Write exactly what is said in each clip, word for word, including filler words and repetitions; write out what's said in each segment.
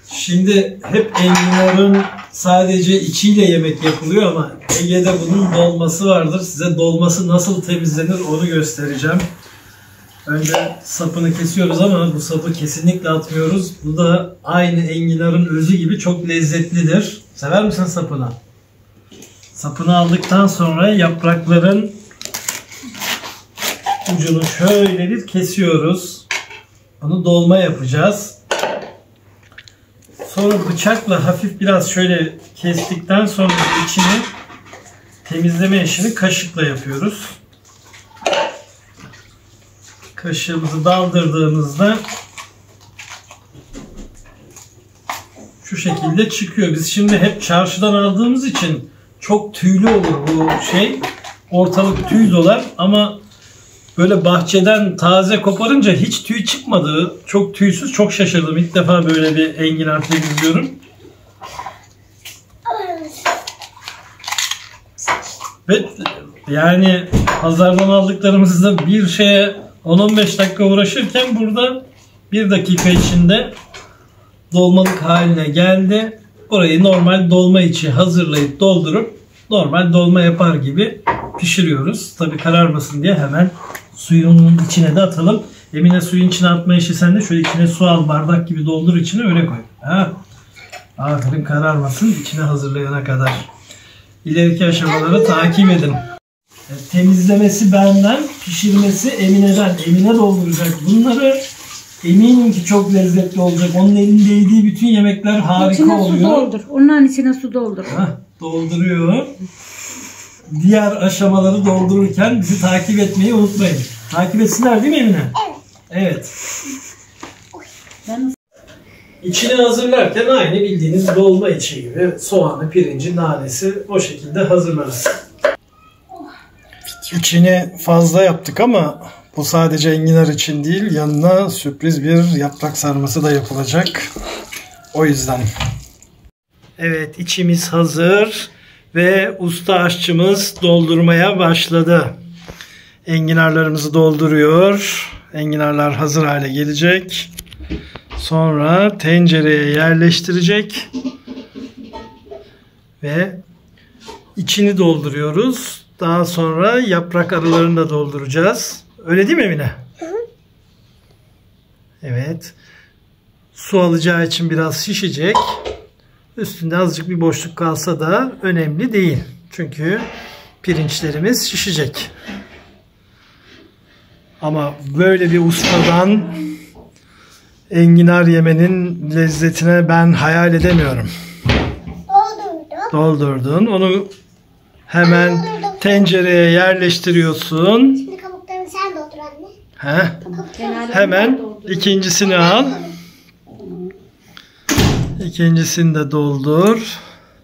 Şimdi hep enginarın sadece içiyle yemek yapılıyor ama Ege'de bunun dolması vardır. Size dolması nasıl temizlenir onu göstereceğim. Önce sapını kesiyoruz ama bu sapı kesinlikle atmıyoruz. Bu da aynı enginarın özü gibi çok lezzetlidir. Sever misin sapını? Sapını aldıktan sonra yaprakların ucunu şöyle bir kesiyoruz. Bunu dolma yapacağız. Sonra bıçakla hafif biraz şöyle kestikten sonra içini temizleme işini kaşıkla yapıyoruz. Kaşığımızı daldırdığımızda şu şekilde çıkıyor. Biz şimdi hep çarşıdan aldığımız için çok tüylü olur bu şey. Ortalık tüy dolar ama böyle bahçeden taze koparınca hiç tüy çıkmadı. Çok tüysüz, çok şaşırdım. İlk defa böyle bir enginar temizliyorum. Ve yani pazardan aldıklarımızda bir şeye on on beş dakika uğraşırken burada bir dakika içinde dolmalık haline geldi. Burayı normal dolma içi hazırlayıp doldurup normal dolma yapar gibi pişiriyoruz. Tabii kararmasın diye hemen suyun içine de atalım. Emine suyun içine atma işi sende. Şöyle içine su al, bardak gibi doldur, içine öyle koy. Ha? Aferin, kararmasın içine hazırlayana kadar. İleriki aşamaları takip edin. Evet, temizlemesi benden, pişirmesi Emine'den. Emine dolduracak bunları. Eminim ki çok lezzetli olacak. Onun elinde değdiği bütün yemekler harika içine oluyor. İçine su doldur. Onların içine su doldur. Heh, dolduruyor. Diğer aşamaları doldururken bizi takip etmeyi unutmayın. Takip etsinler değil mi Emine? Evet. Evet. İçini hazırlarken aynı bildiğiniz dolma içi gibi soğanı, pirinci, nanesi o şekilde hazırlarız. İçini fazla yaptık ama bu sadece enginar için değil, yanına sürpriz bir yaprak sarması da yapılacak. O yüzden. Evet, içimiz hazır ve usta aşçımız doldurmaya başladı. Enginarlarımızı dolduruyor. Enginarlar hazır hale gelecek. Sonra tencereye yerleştirecek ve içini dolduruyoruz. Daha sonra yaprak aralarını da dolduracağız. Öyle değil mi Emine? Hı hı. Evet. Su alacağı için biraz şişecek. Üstünde azıcık bir boşluk kalsa da önemli değil. Çünkü pirinçlerimiz şişecek. Ama böyle bir ustadan enginar yemenin lezzetine ben hayal edemiyorum. Doldurdum. Doldurdun. Onu hemen tencereye yerleştiriyorsun. Şimdi kabuklarını sen doldur anne. Heh. Hemen ikincisini al. İkincisini de doldur.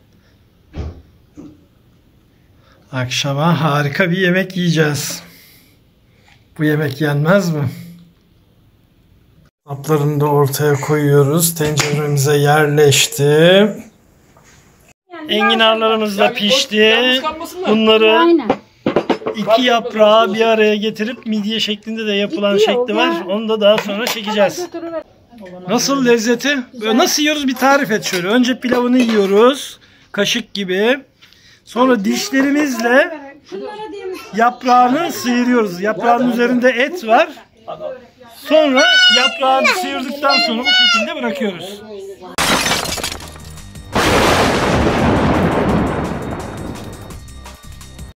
Akşama harika bir yemek yiyeceğiz. Bu yemek yenmez mi? Kaplarını da ortaya koyuyoruz. Tenceremize yerleşti. Enginarlarımız da pişti. Bunları iki yaprağı bir araya getirip midye şeklinde de yapılan şekli var. Onu da daha sonra çekeceğiz. Nasıl lezzeti? Nasıl yiyoruz bir tarif et şöyle. Önce pilavını yiyoruz. Kaşık gibi. Sonra dişlerimizle yaprağını sıyırıyoruz. Yaprağın üzerinde et var. Sonra yaprağı sıyırdıktan sonra bu şekilde bırakıyoruz.